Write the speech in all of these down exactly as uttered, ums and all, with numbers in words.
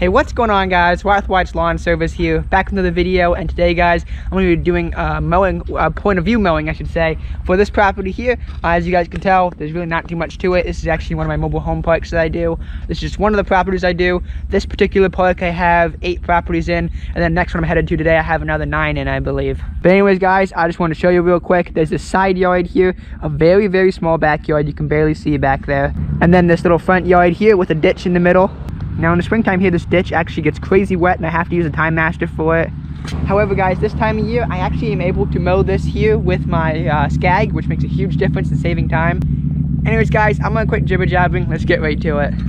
Hey, what's going on, guys? White's Lawn Service here, back with another video. And today, guys, I'm going to be doing uh, mowing, uh, point of view mowing, I should say, for this property here. Uh, as you guys can tell, there's really not too much to it. This is actually one of my mobile home parks that I do. This is just one of the properties I do. This particular park I have eight properties in, and then next one I'm headed to today, I have another nine in, I believe. But anyways, guys, I just want to show you real quick. There's a side yard here, a very, very small backyard. You can barely see back there. And then this little front yard here with a ditch in the middle. Now in the springtime here, this ditch actually gets crazy wet and I have to use a Timemaster for it. However, guys, this time of year, I actually am able to mow this here with my uh, Scag, which makes a huge difference in saving time. Anyways, guys, I'm gonna quit jibber jabbering. Let's get right to it.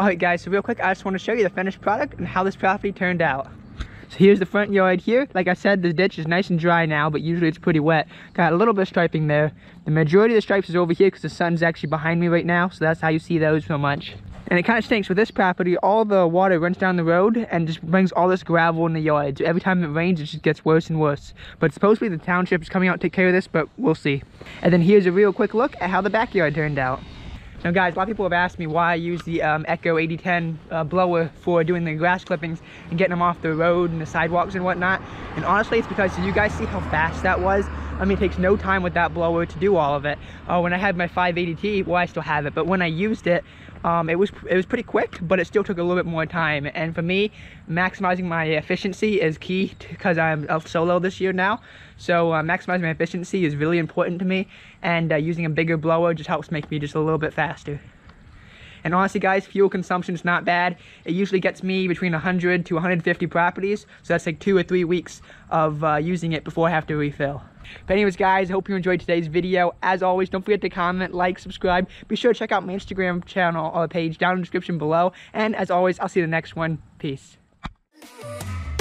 Alright guys, so real quick, I just want to show you the finished product and how this property turned out. So here's the front yard here. Like I said, the ditch is nice and dry now, but usually it's pretty wet. Got a little bit of striping there. The majority of the stripes is over here because the sun's actually behind me right now, so that's how you see those so much. And it kind of stinks with this property. All the water runs down the road and just brings all this gravel in the yard. So every time it rains, it just gets worse and worse. But supposedly the township is coming out to take care of this, but we'll see. And then here's a real quick look at how the backyard turned out. Now guys, a lot of people have asked me why I use the um, Echo eighty ten uh, blower for doing the grass clippings and getting them off the road and the sidewalks and whatnot. And honestly, it's because you guys see how fast that was. I mean, it takes no time with that blower to do all of it. Uh, when I had my five eighty T, well, I still have it, but when I used it, um, it was it was pretty quick, but it still took a little bit more time. And for me, maximizing my efficiency is key because I'm a solo this year now. So uh, maximizing my efficiency is really important to me, and uh, using a bigger blower just helps make me just a little bit faster. And honestly guys, fuel consumption is not bad. It usually gets me between one hundred to one hundred fifty properties, so that's like two or three weeks of uh, using it before I have to refill. But anyways guys, I hope you enjoyed today's video. As always, don't forget to comment, like, subscribe. Be sure to check out my Instagram channel or page down in the description below. And as always, I'll see you in the next one. Peace.